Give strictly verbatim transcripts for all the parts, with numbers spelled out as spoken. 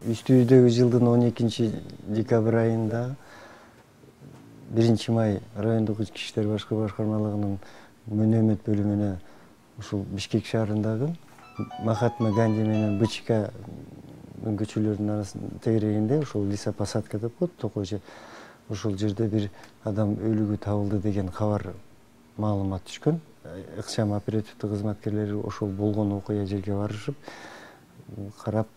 үстүбүздөгү жылдын он экинчи декабрь айында биринчи май райондук ички иштер башкы башкармалыгынын мөөнөмөт бөлүмүнө ушул Бишкек шаарындагы Махатма Ганди менен БЧК көчөлөрүнүн арасында тегерегинде ушул Лиса Посадка деп коет токойчу. Ошол жерде бир адам өлүгү табылды деген кабар маалымат түшкөн. Ыкчам оперативдик кызматкерлери ошол болгон окуя жерге барышып, карап,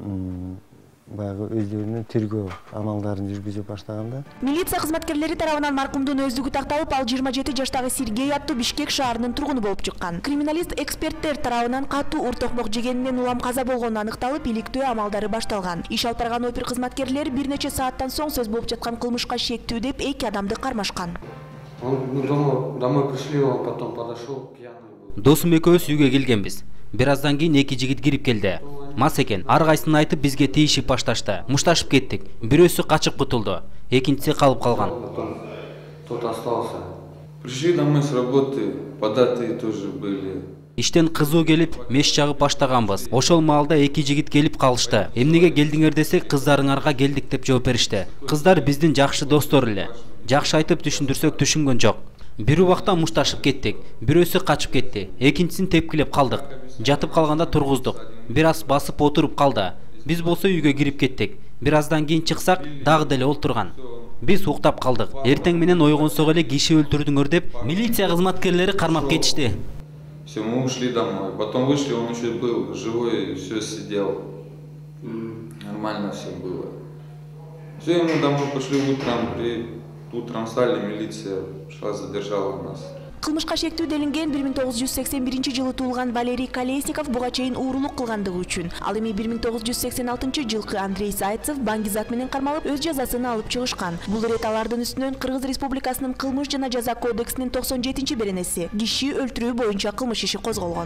баягы өздөрүнүн тергөө амалдарын жүргүзүп баштаганда милиция кызматкерлери тарабынан маркумдун өздүгү такталып, ал жыйырма жети жаштагы Сергей аттуу Бишкек шаарынын тургуну болуп чыккан. Криминалист эксперттер тарабынан катуу ур токмок жегенинен улам каза болгону аныкталып, иликтөө амалдары башталган. Иш алып барган опер кызматкерлери бир нече сааттан соң сөз болуп жаткан кылмышка шектүү деп эки адамды кармашкан. Мы домой пришли, он потом подошел пьяный. Досум экөөбүз үйгө келгенбиз. Бир аздан кийин эки жигит кирип келди. Мас экен. Ар кайсысын айтып бизге тийишип башташты. Мушташып кеттик. Бирөөсү качып кутулду. Экинчиси калып калган. Тот остался. Пришли домой с работы, податые тоже были. Иштен кызуу келип, меш чагып баштаганбыз. Ошол маалда эки жигит келип калышты. Эмнеге келдиңер десек, кыздарыңарга келдик деп жооп беришти. Кыздар биздин жакшы достор эле. Жакшы айтып түшүндүрсөк түшүнгөн жок. Бир убакта мушташып кеттик. Бирөөсү качып кетти. Экинчисин тепкилеп калдык. Жатып калганда тургуздук. Бир аз басып отуруп калды. Биз болсо үйгө кирип кеттик. Бир аздан кийин чыксак, дагы деле олтурган. Биз уктап калдык. Эртең менен ойгонсок эле киши өлтүрдүңөр деп милиция кызматкерлери кармап кетишти. Все, мы ушли домой. Потом вышли, он еще был живой, все сидел. Нормально все было. Все, мы домой пошли утром, при утром стали, милиция шла, задержала нас. Кылмышка шектүү делинген бир миң тогуз жүз сексен биринчи жылы туулган Валерий Колесников буга чейин уурулук кылгандыгы үчүн. Ал эми бир миң тогуз жүз сексен алтынчы жылкы Андрей Зайцев баңгизат менен кармалып, өз жазасын алып чыгышкан. Бул ирет алардын үстүнөн Кыргыз Республикасынын кылмыш жана жаза кодексинин токсон жетинчи беренеси киши өлтүрүү боюнча кылмыш иши козголгон.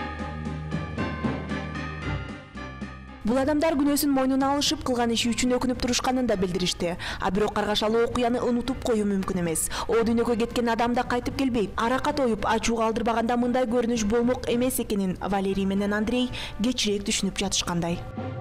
Бул адамдар күнөөсүн мойнуна алышып, кылган иши үчүн өкүнүп турушканын да билдиришти. А бирок каргашалуу окуяны унутуп коюу мүмкүн эмес. О дүйнөгө кеткен адам да кайтып келбейт. Аракат оюп, ачууга алдырбаганда мындай көрүнүш болмок эмес экенин Валерий менен Андрей кечирээк түшүнүп жатышкандай.